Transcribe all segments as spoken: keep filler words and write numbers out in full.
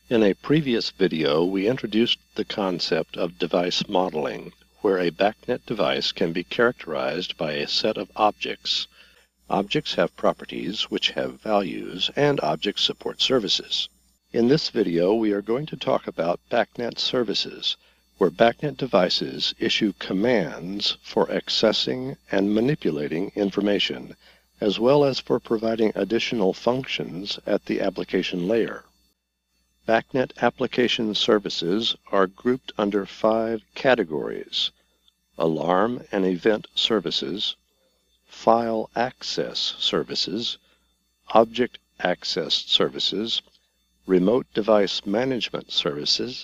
In a previous video, we introduced the concept of device modeling, where a BACnet device can be characterized by a set of objects. Objects have properties which have values, and objects support services. In this video, we are going to talk about BACnet Services, where BACnet devices issue commands for accessing and manipulating information, as well as for providing additional functions at the application layer. BACnet application services are grouped under five categories: alarm and event services, file access services, object access services, remote device management services,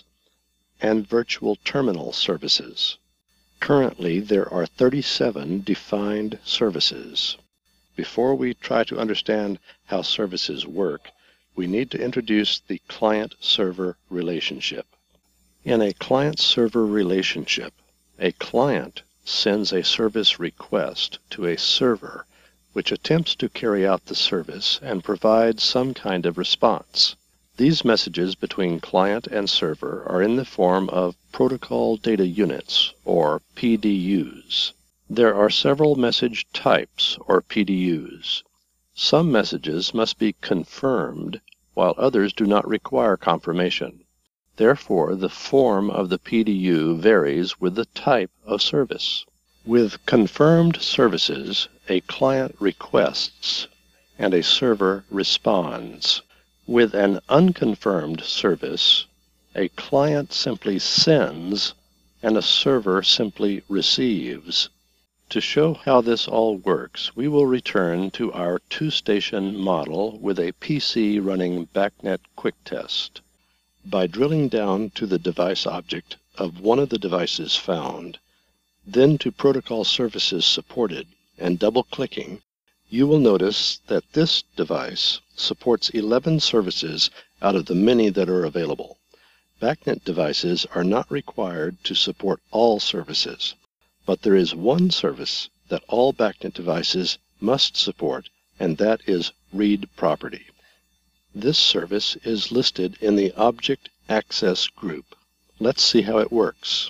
and virtual terminal services. Currently, there are thirty-seven defined services. Before we try to understand how services work, we need to introduce the client-server relationship. In a client-server relationship, a client sends a service request to a server which attempts to carry out the service and provide some kind of response. These messages between client and server are in the form of protocol data units, or P D Us. There are several message types, or P D Us. Some messages must be confirmed, while others do not require confirmation. Therefore, the form of the P D U varies with the type of service. With confirmed services, a client requests and a server responds. With an unconfirmed service, a client simply sends and a server simply receives. To show how this all works, we will return to our two-station model with a P C running BACnet Quick Test. By drilling down to the device object of one of the devices found, then to protocol services supported, and double-clicking, you will notice that this device supports eleven services out of the many that are available. BACnet devices are not required to support all services, but there is one service that all BACnet devices must support, and that is read property. This service is listed in the Object Access group. Let's see how it works.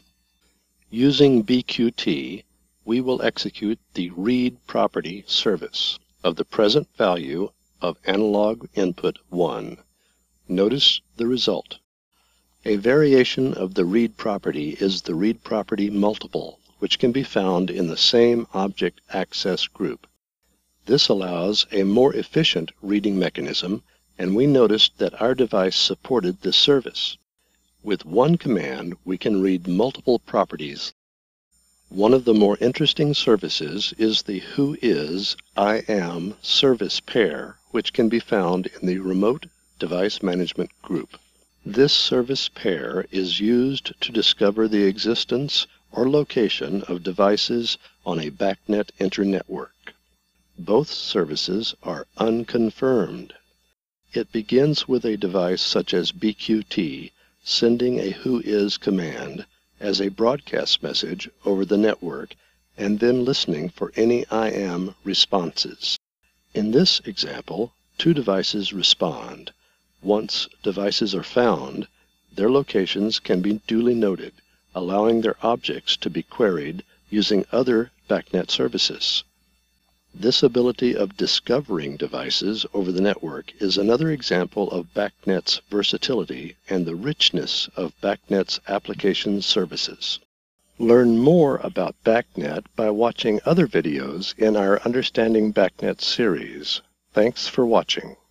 Using B Q T, we will execute the read property service of the present value of analog input one. Notice the result. A variation of the read property is the read property multiple, which can be found in the same Object Access group. This allows a more efficient reading mechanism, and we noticed that our device supported this service. With one command, we can read multiple properties. One of the more interesting services is the whois I am service pair, which can be found in the Remote Device Management group. This service pair is used to discover the existence or location of devices on a BACnet internetwork. Both services are unconfirmed. It begins with a device such as B Q T sending a whois command as a broadcast message over the network and then listening for any I am responses. In this example, two devices respond. Once devices are found, their locations can be duly noted, allowing their objects to be queried using other BACnet services. This ability of discovering devices over the network is another example of BACnet's versatility and the richness of BACnet's application services. Learn more about BACnet by watching other videos in our Understanding BACnet series. Thanks for watching.